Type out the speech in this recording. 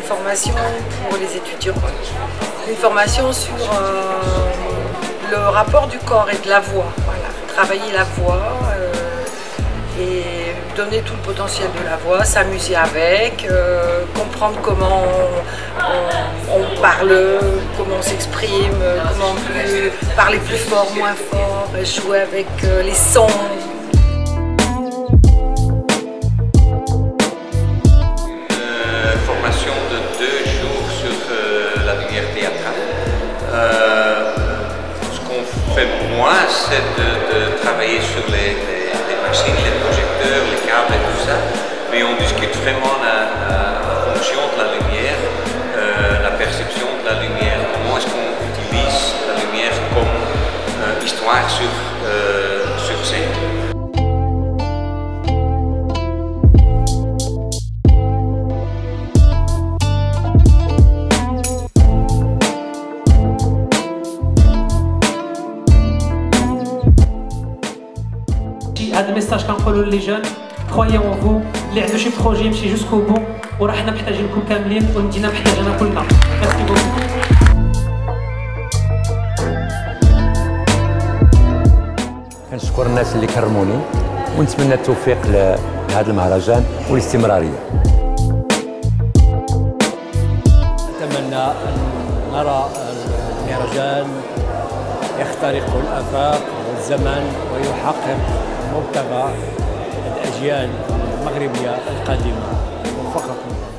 formation pour les étudiants. Une formation sur le rapport du corps et de la voix. Voilà. Travailler la voix et donner tout le potentiel de la voix, s'amuser avec, comprendre comment on parle, comment on s'exprime, comment on peut parler plus fort, moins fort, jouer avec les sons. Formation de 2 jours sur la lumière théâtrale. Ce qu'on fait moins, c'est de travailler sur les machines, les projecteurs, les câbles et tout ça, mais on discute vraiment la fonction de la lumière, la perception de la lumière, comment est-ce qu'on utilise la lumière comme histoire sur scène. هذا الميساج كنقولوا لي جون كرويي اون فو اللي عنده شي بروجي يمشي جوسكو بون وراه حنا محتاجينكم كاملين والمدينه محتاجانا كلنا. ميرسي بوكو. كنشكر الناس اللي كرموني ونتمنى التوفيق لهذا المهرجان والاستمراريه. أتمنى أن نرى المهرجان يخترق الآفاق والزمن ويحقق مبتغى الأجيال المغربية القادمة. وفقكم.